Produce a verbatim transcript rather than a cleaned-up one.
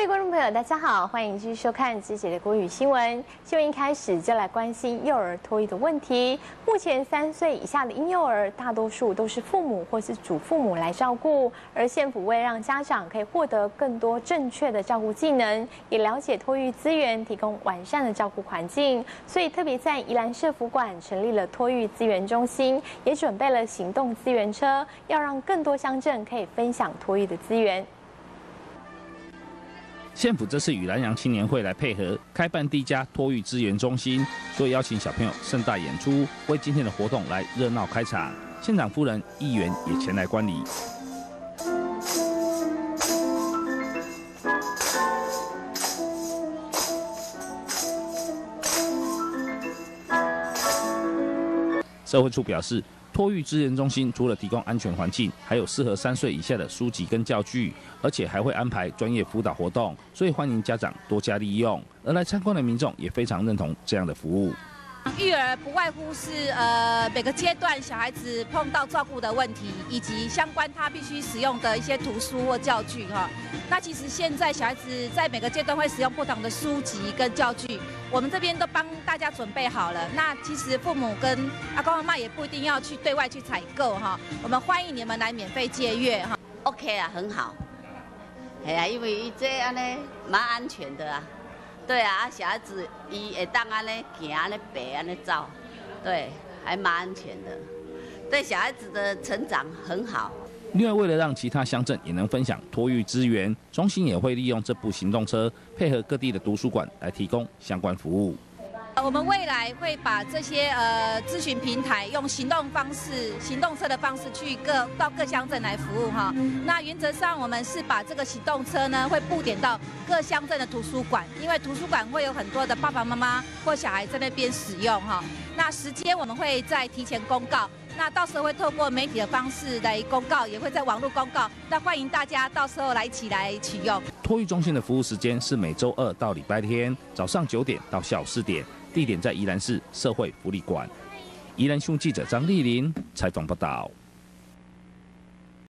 位观众朋友，大家好，欢迎继续收看芝姐的国语新闻。新闻一开始就来关心幼儿托育的问题。目前三岁以下的婴幼儿，大多数都是父母或是祖父母来照顾，而县府为让家长可以获得更多正确的照顾技能，也了解托育资源，提供完善的照顾环境，所以特别在宜兰社福馆成立了托育资源中心，也准备了行动资源车，要让更多乡镇可以分享托育的资源。 县府这次与南洋青年会来配合，开办第一家托育资源中心，所以邀请小朋友盛大演出，为今天的活动来热闹开场。县长夫人、议员也前来观礼。社会处表示。 托育资源中心除了提供安全环境，还有适合三岁以下的书籍跟教具，而且还会安排专业辅导活动，所以欢迎家长多加利用。而来参观的民众也非常认同这样的服务。 育儿不外乎是呃每个阶段小孩子碰到照顾的问题，以及相关他必须使用的一些图书或教具哈。那其实现在小孩子在每个阶段会使用不同的书籍跟教具，我们这边都帮大家准备好了。那其实父母跟阿公阿嬷也不一定要去对外去采购哈，我们欢迎你们来免费借阅哈。 OK 啊，很好。哎呀，因为这安尼蛮安全的啊。 对啊，小孩子伊会当安尼行安尼爬安尼走，对，还蛮安全的，对小孩子的成长很好。 另外，为了让其他乡镇也能分享托育资源，中心也会利用这部行动车，配合各地的图书馆来提供相关服务。 我们未来会把这些呃咨询平台用行动方式、行动车的方式去各到各乡镇来服务哈。那原则上我们是把这个行动车呢会布点到各乡镇的图书馆，因为图书馆会有很多的爸爸妈妈或小孩在那边使用哈。那时间我们会再提前公告，那到时候会透过媒体的方式来公告，也会在网络公告。那欢迎大家到时候来一起来取用。 托育中心的服务时间是每周二到礼拜天早上九点到下午四点。 地点在宜兰市社会福利馆。宜兰新闻记者张丽玲采访报道。